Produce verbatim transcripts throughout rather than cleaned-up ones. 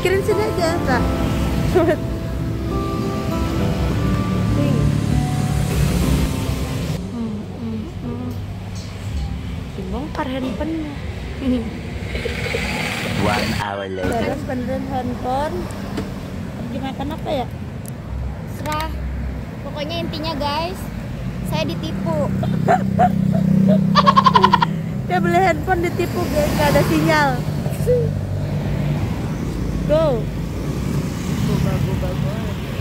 Parkirin sini aja, Kak. Nih. Hmm, hmm, hmm. Dibongkar handphonenya. One hour later. Beres beneran handphone. Lagi makan apa ya? Serah. Pokoknya intinya guys, saya ditipu. Dia beli handphone ditipu, guys, nggak ada sinyal. Go. Goba goba goba.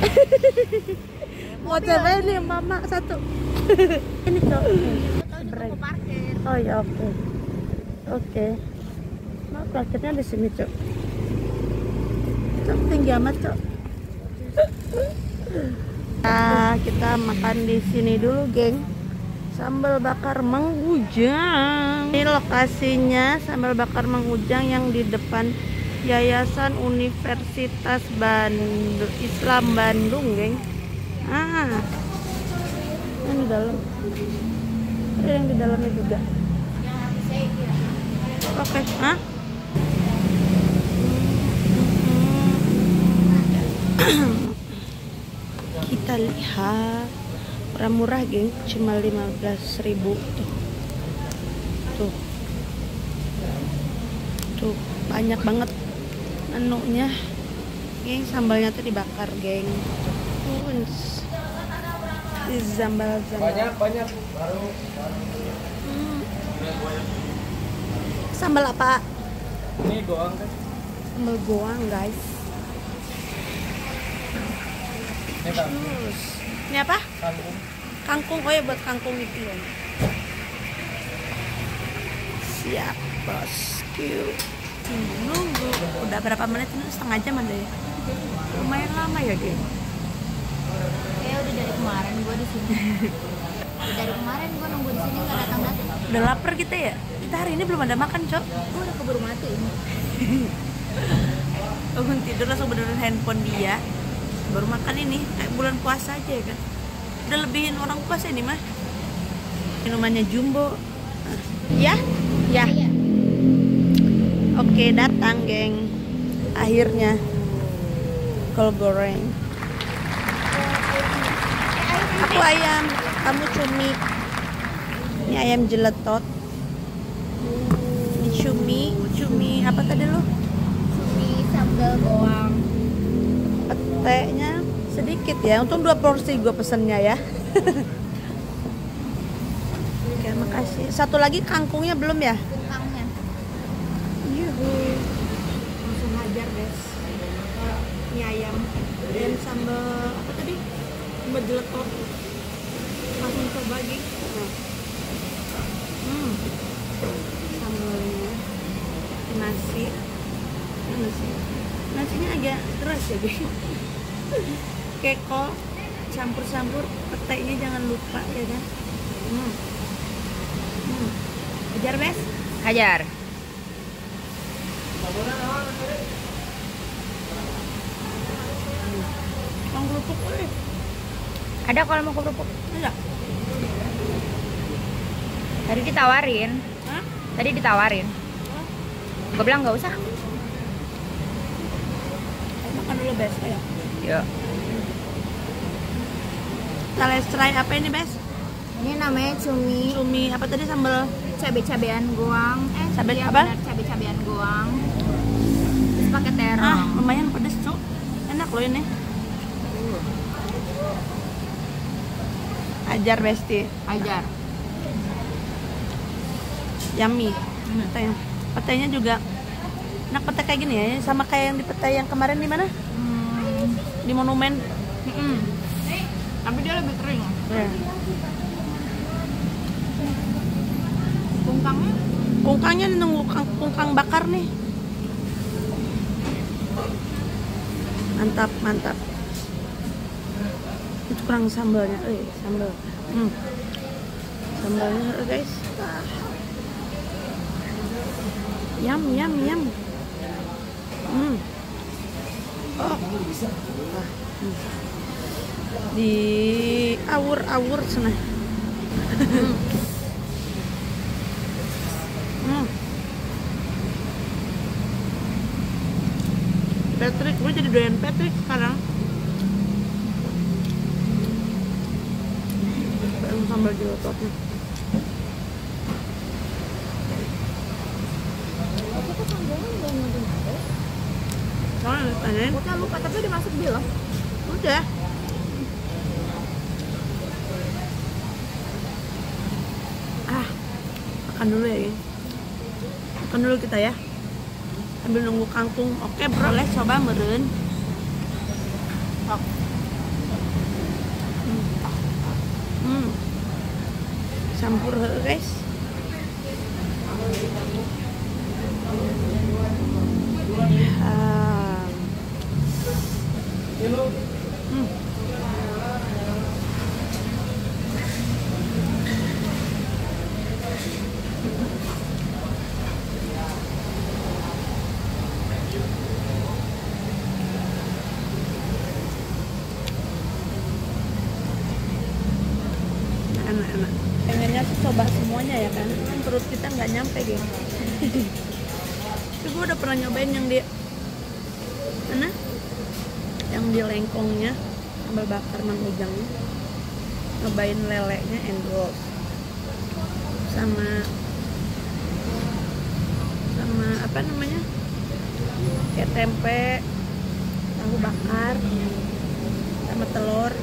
Mau cobain nih mama satu. Ini cok. Mau parkir. Oh ya oke. Oke. Nah, parkirnya di sini cok. Cok tinggi amat cok. Nah, kita makan di sini dulu, geng. Sambal bakar Mang Ujang. Ini lokasinya sambal bakar Mang Ujang yang di depan Yayasan Universitas Bandung Islam Bandung, geng. Ah, yang di dalam. Ada yang di dalamnya juga. Oke, ah? Kita lihat murah-murah, geng, cuma lima belas ribu tuh. Tuh. Tuh, banyak banget menunya. Geng, sambalnya tuh dibakar, geng. Tuh. Sambal-sambal. Banyak-banyak baru. Hmm. Sambal apa? Ini goang kan? Sambal goang, guys. Ini kan Terus, ini apa? kangkung. Kangkung, oh ya buat kangkung itu loh. Siap, bosku. Nunggu. Udah berapa menit ini? Setengah jam ada ya? Lumayan lama ya, geng. Kayak udah dari kemarin gua di sini. Udah dari kemarin gua nunggu di sini nggak datang datang. Udah lapar kita ya? Kita hari ini belum ada makan, Cok. Gua udah keburu mati ini. Bangun tidur langsung benerin handphone dia. Baru makan ini, kayak bulan puasa aja ya kan. Udah lebihin orang puasa ini mah. Minumannya Jumbo. Ya? Ya. Iya. Oke, datang, geng. Akhirnya kol goreng. Aku ayam, kamu cumi. Ini ayam jeletot. Ini cumi, cumi apa tadi lu? Cumi sambal goang. Petenya sedikit ya. Untung dua porsi gue pesennya ya. Oke, makasih. Satu lagi kangkungnya belum ya? Kangnya. Yuhu. Langsung hajar, guys. Ini ayam dan sambal apa tadi? Sambal jeletot. Langsung coba lagi. Nah. Hmm. Sambalnya. Nasi. Nasi. Nasinya agak keras ya, guys. Keko campur-campur petainya jangan lupa ya kan. Hmm. Hmm. Hajar, Bes. Hajar. Bang kerupuk boleh. Ada kalau mau kerupuk. Enggak. Tadi ditawarin. Hah? Tadi ditawarin. Gue bilang nggak usah. Makan dulu, Bes. Ayo. Yuk. Talestrai apa ini, Bes? Ini namanya cumi Cumi apa tadi sambal? cabe-cabean goang. Eh, Cabe iya, apa? benar, cabe-cabean goang. Terus pakai terong. Ah, lumayan pedes, Cuk. Enak loh ini. Ajar, Besti. Hajar. Yummy. Petainya. Petainya juga enak, petai kayak gini ya, sama kayak yang di petai yang kemarin di mana? Hmm. Di Monumen. Mm-mm. Tapi dia lebih kering. Ya. Kungkangnya Kungkangnya nunggu kang, kungkang bakar nih. Mantap, mantap. Itu kurang sambalnya, eh sambal. Hmm. Sambalnya, guys. Ah. Yum, yum, yum. Hmm. Oh. Ah. Hmm. Di awur-awur sana. Hmm. Hmm. Patrick, gue jadi doyan Patrick sekarang. Bareng sambal jelototnya. Kita sambalnya udah nungguin apa? Soalnya tanyain, Udah lupa, tapi udah masuk belum? udah. Ah, makan dulu ya, geng. Makan dulu kita ya. Sambil nunggu kangkung. Oke, bro, les coba meureun. Sok. Hmm. Hmm. Campur heeh, guys. Ah. Hmm. Enak-enak. Pengennya sih coba semuanya ya kan, kan perut kita nggak nyampe geng. Tapi gue udah pernah nyobain yang di mana? Yang di lengkongnya, sambal bakar Mang Ujang. Nyobain lelenya endros sama sama apa namanya? Kayak tempe, tahu bakar, sama telur.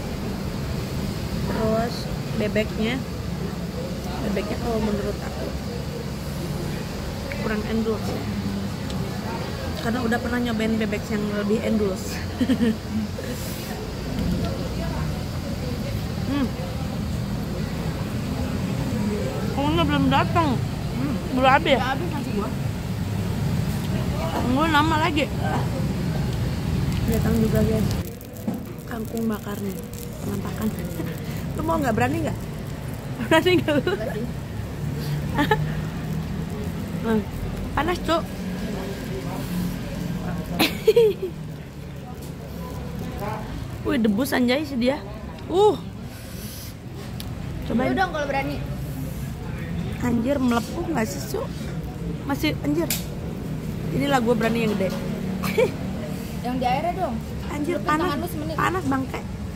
Terus bebeknya bebeknya kalau menurut aku kurang endulus ya, karena udah pernah nyobain bebek yang lebih endulus. hmm. Kayaknya belum datang. hmm. Belum habis Udah habis nasi gua. tunggu lama lagi datang juga guys, kangkung bakarnya penampakan. Lu mau nggak, berani nggak? Berani nggak lu? Hmm, panas cuk. Wih, debus anjay sih dia. Uh, cobain. Udah kalau berani. Anjir, melepuh nggak sih cuk? Masih anjir. Inilah gue berani yang gede. Yang di airnya dong. Anjir, Lupin panas, tangan lu semenit. panas bangke.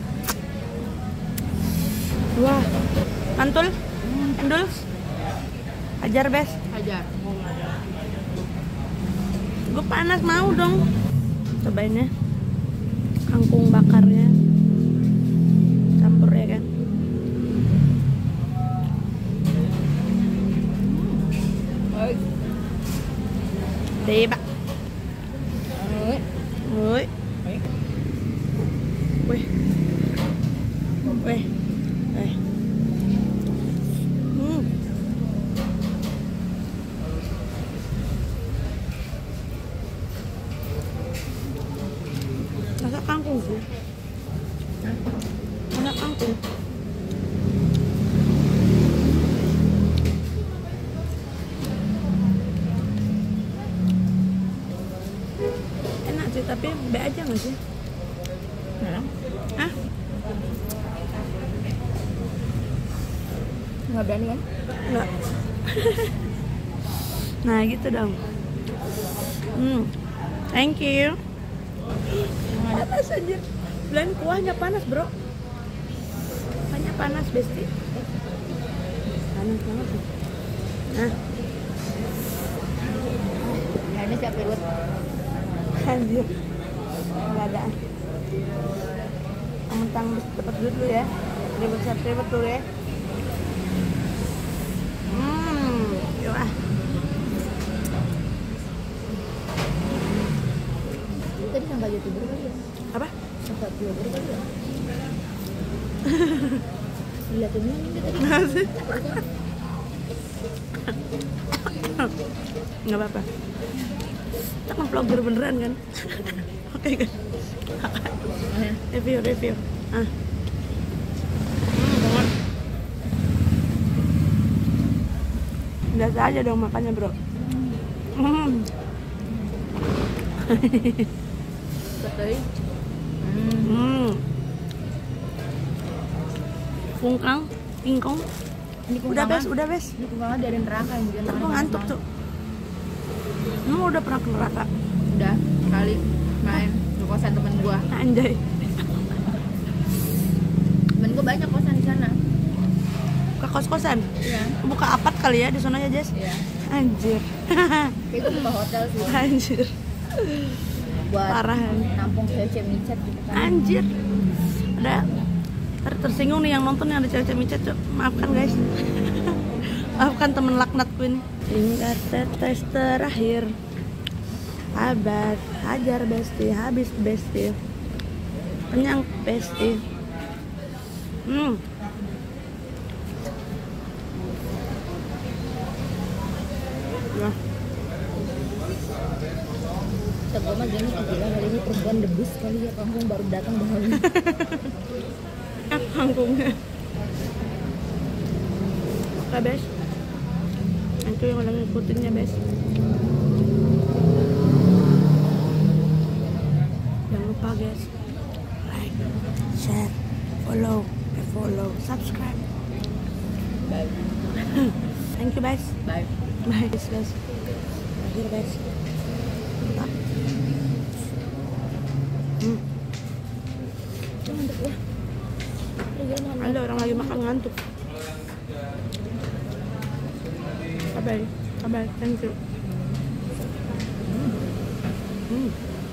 Wah, mantul, mandul, ajar bes. Hajar. Gue panas mau dong. Cobain ya, kangkung bakarnya, campur ya kan. Deba. Woi. Woi. Wih. Wih. Wih. Hmm. Masak kangkung sih. Masak kangkung. Enak sih, tapi be aja nggak sih? Hah? Nggak berani kan? Enggak. Nah gitu dong. Hmm. Thank you. Panas aja. Belain kuahnya panas bro. Kuahnya panas besti. Panas banget sih. Nah. Nah, ini siap pirut. Anjir. Enggak ada. Mentang dapat duit dulu ya. Ribet siap ribet dulu ya. Hmm, yuk. Tadi sangka YouTuber kali ya? Apa? Sangka YouTuber kali ya? Lihatinnya ini tadi. Masih. Nggak apa-apa. Kita kan vlogger beneran kan? Oke kan? Review, review. Ah. Hmm, banget. Biasa aja dong makannya bro. Hmm. Betul. Hmm. Kungkang, kingkong. Ini Udah bes, udah bes. Ini kungkangan dari neraka yang bikin Aku ngantuk tuh. Kamu udah pernah ke neraka? Udah, kali. main ke kosan temen gua. Anjay. Temen gua banyak kosan di sana. Buka kos-kosan. Iya. Buka apart kali ya di sana ya, Jess. Iya. Anjir. Kayak gua buka hotel sih. Anjir. Buat Parahan. nampung cewek-cewek micet gitu kan. Anjir. Ada ter- tersinggung nih yang nonton yang ada cewek-cewek micet, Cok. Maafkan guys. Maafkan temen laknatku ini. Singkat tetes terakhir. Abad, hajar besti, habis besti. Kenyang besti. Hmm. Ya. Kata gua mah gini, gila kali ini perempuan debus kali ya, kampung baru datang bahaya. Kangkungnya. Oke, Bes. Itu yang udah ngikutinnya, Bes. Jangan lupa, guys. Like, share, follow, follow, subscribe. Bye. Thank you, guys. Bye. Bye, guys. guys. Akhir, guys. Mantap. Hmm. Ngantuk gua. Ada orang lagi makan ngantuk. Bye bye. Bye bye. Thank you. Hmm.